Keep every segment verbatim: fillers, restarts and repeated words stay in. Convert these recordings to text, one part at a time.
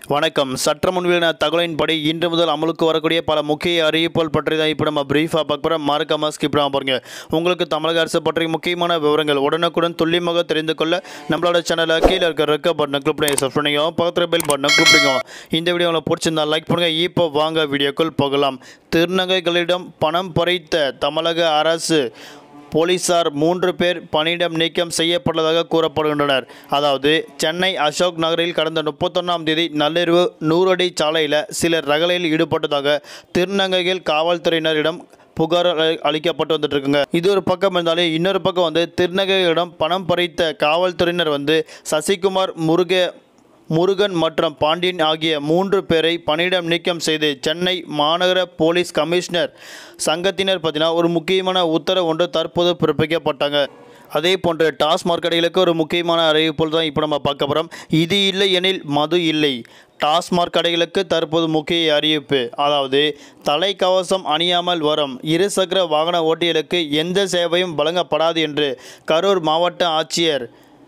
வணக்கம். சற்று முன் வெளியான தகவலின்படி இன்று முதல் அமலுக்கு வரக்கூடிய பல முக்கிய அறிவிப்புகள் பற்றி தான் இப்போ நம்ம பிரீஃபாக பார்க்க போகிறோம். மறக்காம ஸ்கிப் பண்ணாம பாருங்க. உங்களுக்கு தமிழக அரசு பற்றி முக்கியமான விவரங்கள் உடனுக்குடன் துல்லியமாக தெரிந்து கொள்ள நம்மளோட சேனலை கீழே இருக்கிற ரெக்க பட்டனை கிளிக் பண்ணி சப்ஸ்கிரைப் பண்ணிக்கோ, பக்கத்தில் பெல் பட்டனை கிளிக் பண்ணிக்கோ. இந்த வீடியோ உங்களுக்கு பிடிச்சிருந்தா லைக் பண்ணுங்க. இப்போ வாங்க வீடியோக்குள் போகலாம். திருநங்கைகளிடம் பணம் பறித்த தமிழக அரசு போலீசார் மூன்று பேர் பணியிடம் நீக்கம் செய்யப்பட்டதாக கூறப்படுகின்றனர். அதாவது சென்னை அசோக் நகரில் கடந்த முப்பத்தொன்னாம் தேதி நள்ளிரவு நூறு அடி சாலையில் சிலர் ரகளையில் ஈடுபட்டதாக திருநங்கைகள் காவல்துறையினரிடம் புகார் அளிக்கப்பட்டு வந்துட்டு இருக்குங்க. இது ஒரு பக்கம் இருந்தாலே இன்னொரு பக்கம் வந்து திருநங்கைகளிடம் பணம் பறித்த காவல்துறையினர் வந்து சசிகுமார், முருக முருகன் மற்றும் பாண்டியன் ஆகிய மூன்று பேரை பணியிடம் நீக்கம் செய்து சென்னை மாநகர போலீஸ் கமிஷனர் சங்கத்தினர் பார்த்தீங்கன்னா ஒரு முக்கியமான உத்தரவு ஒன்று தற்போது பிறப்பிக்கப்பட்டாங்க. அதே போன்று டாஸ்மாக் கடைகளுக்கு ஒரு முக்கியமான அறிவிப்பு தான் இப்போ நம்ம பார்க்க போகிறோம். இது இல்லை எனில் மது இல்லை. டாஸ்மாக் கடைகளுக்கு தற்போது முக்கிய அறிவிப்பு. அதாவது தலைக்கவசம் அணியாமல் வரும் இருசக்கர வாகன ஓட்டிகளுக்கு எந்த சேவையும் வழங்கப்படாது என்று கரூர் மாவட்ட ஆட்சியர்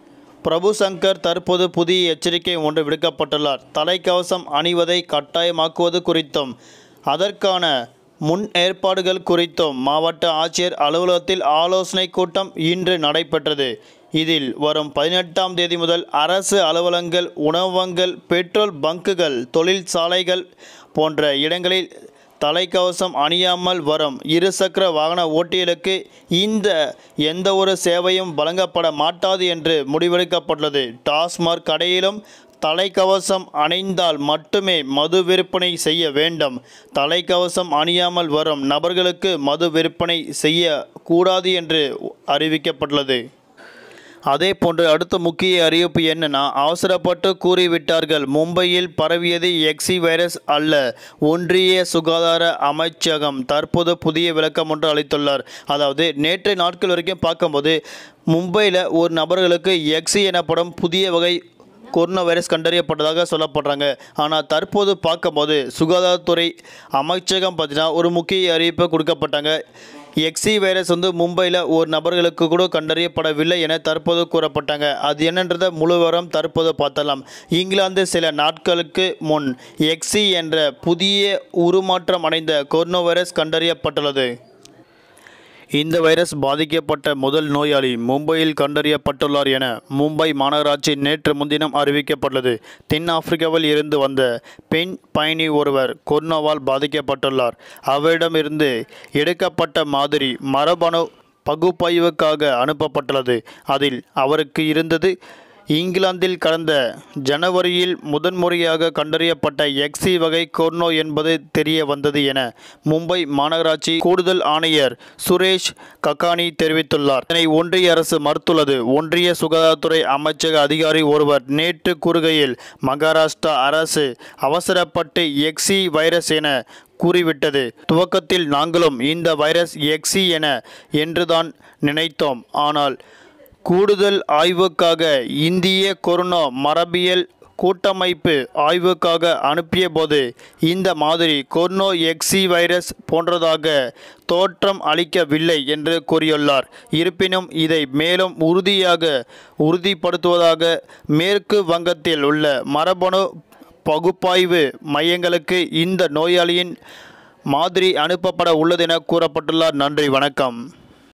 பிரபு சங்கர் தற்போது புதிய எச்சரிக்கை ஒன்று விடுக்கப்பட்டுள்ளார். தலைக்கவசம் அணிவதை கட்டாயமாக்குவது குறித்தும் அதற்கான முன் ஏற்பாடுகள் குறித்தும் மாவட்ட ஆட்சியர் அலுவலகத்தில் ஆலோசனை கூட்டம் இன்று நடைபெற்றது. இதில் வரும் பதினெட்டாம் தேதி முதல் அரசு அலுவலகங்கள், உணவகங்கள், பெட்ரோல் பங்குகள், தொழிற்சாலைகள் போன்ற இடங்களில் தலைக்கவசம் அணியாமல் வரும் இருசக்கர வாகன ஓட்டிகளுக்கு இந்த எந்த ஒரு சேவையும் வழங்கப்பட மாட்டாது என்று முடிவெடுக்கப்பட்டுள்ளது. டாஸ்மாக் கடையிலும் தலைக்கவசம் அணிந்தால் மட்டுமே மது விற்பனை செய்ய வேண்டும். தலைக்கவசம் அணியாமல் வரும் நபர்களுக்கு மது விற்பனை செய்யக்கூடாது என்று அறிவிக்கப்பட்டுள்ளது. அதே போன்று அடுத்த முக்கிய அறிவிப்பு என்னன்னா, அவசரப்பட்டு கூறிவிட்டார்கள். மும்பையில் பரவியது எக்ஸி வைரஸ் அல்ல. ஒன்றிய சுகாதார அமைச்சகம் தற்போது புதிய விளக்கம் ஒன்று அளித்துள்ளார். அதாவது நேற்று நாட்கள் வரைக்கும் பார்க்கும்போது மும்பையில் ஒரு நபர்களுக்கு எக்ஸி எனப்படும் புதிய வகை கொரோனா வைரஸ் கண்டறியப்பட்டதாக சொல்லப்படுறாங்க. ஆனால் தற்போது பார்க்கும்போது சுகாதாரத்துறை அமைச்சகம் பார்த்தீங்கன்னா ஒரு முக்கிய அறிவிப்பை கொடுக்கப்பட்டாங்க. எக்ஸி வைரஸ் வந்து மும்பையில் ஒரு நபர்களுக்கு கூட கண்டறியப்படவில்லை என தற்போது கூறப்பட்டாங்க. அது என்னன்றதை முழு விவரம் தற்போது பார்த்தலாம். இங்கிலாந்து சில நாட்களுக்கு முன் எக்ஸி என்ற புதிய உருமாற்றம் அடைந்த கொரோனா வைரஸ் கண்டறியப்பட்டுள்ளது. இந்த வைரஸ் பாதிக்கப்பட்ட முதல் நோயாளி மும்பையில் கண்டறியப்பட்டுள்ளார் என மும்பை மாநகராட்சி நேற்று முன்தினம் அறிவிக்கப்பட்டுள்ளது. தென் ஆப்பிரிக்காவில் இருந்து வந்த பெண் பயணி ஒருவர் கொரோனாவால் பாதிக்கப்பட்டுள்ளார். அவரிடமிருந்து எடுக்கப்பட்ட மாதிரி மரபணு பகுப்பாய்வுக்காக அனுப்பப்பட்டுள்ளது. அதில் அவருக்கு இருந்தது இங்கிலாந்தில் கடந்த ஜனவரியில் முதன்முறையாக கண்டறியப்பட்ட எக்ஸி வகை கொரோனா என்பது தெரிய வந்தது என மும்பை மாநகராட்சி கூடுதல் ஆணையர் சுரேஷ் கக்கானி தெரிவித்துள்ளார். இதனை ஒன்றிய அரசு மறுத்துள்ளது. ஒன்றிய சுகாதாரத்துறை அமைச்சக அதிகாரி ஒருவர் நேற்று கூறுகையில், மகாராஷ்டிரா அரசு அவசரப்பட்டு எக்ஸி வைரஸ் என கூறிவிட்டது. துவக்கத்தில் நாங்களும் இந்த வைரஸ் எக்ஸி என என்றுதான் நினைத்தோம். ஆனால் கூடுதல் ஆய்வுக்காக இந்திய கொரோனா மரபியல் கூட்டமைப்பு ஆய்வுக்காக அனுப்பிய போது இந்த மாதிரி கொரோனா எக்ஸி வைரஸ் போன்றதாக தோற்றம் அளிக்கவில்லை என்று கூறியுள்ளார். இருப்பினும் இதை மேலும் உறுதியாக உறுதிப்படுத்துவதாக மேற்கு வங்கத்தில் உள்ள மரபணு பகுப்பாய்வு மையங்களுக்கு இந்த நோயாளியின் மாதிரி அனுப்பப்பட உள்ளது என கூறப்பட்டுள்ளார். நன்றி, வணக்கம்.